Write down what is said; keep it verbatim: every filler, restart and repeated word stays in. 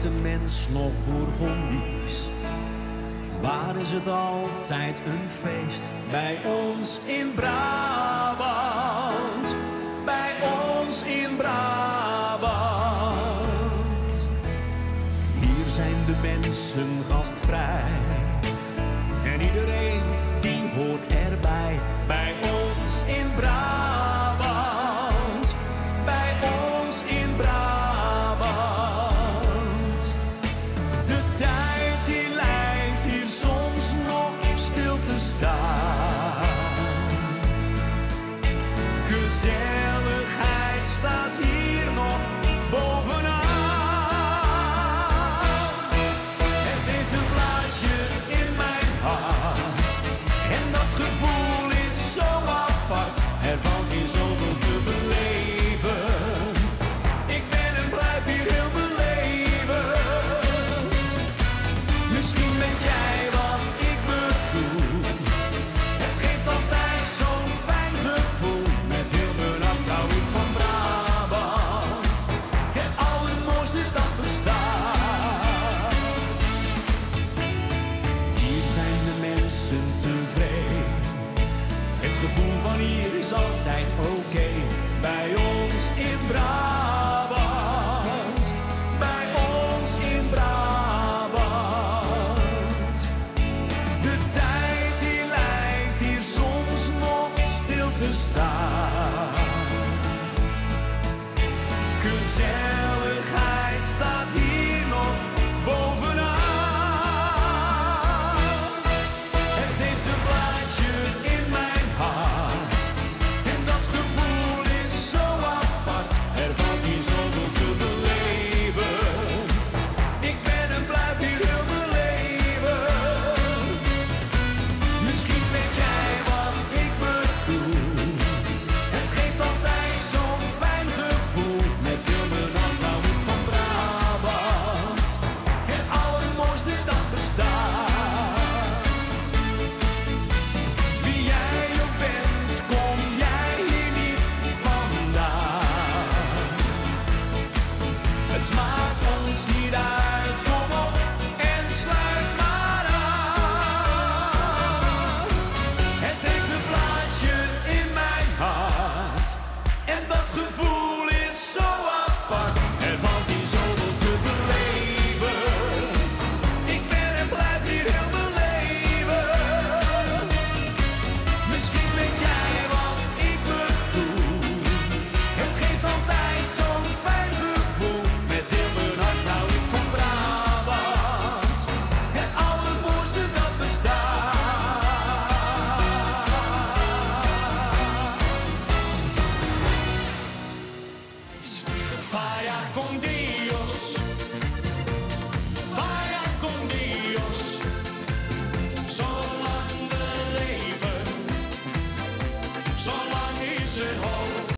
de mens nog Bourgondisch? Waar is het altijd een feest? Bij ons in Brabant, bij ons in Brabant. Hier zijn de mensen gastvrij en iedereen die hoort erbij. Bij ons in Brabant, bij ons in Brabant. De tijd die lijkt hier soms nog stil te staan. Gezelligheid staat hier nog bovenaan. Het is een blaasje in mijn hart en dat gevoel is zo apart. Er valt hier zoveel te beleven. Ik ben en blijf hier heel beleven. Misschien weet jij wat ik bedoel. Het geeft altijd zo'n fijn gevoel. Met heel mijn hart hou ik van Brabant. Het allermooiste dat bestaat. Hier zijn de mensen tevreden. Het gevoel van hier is altijd oké.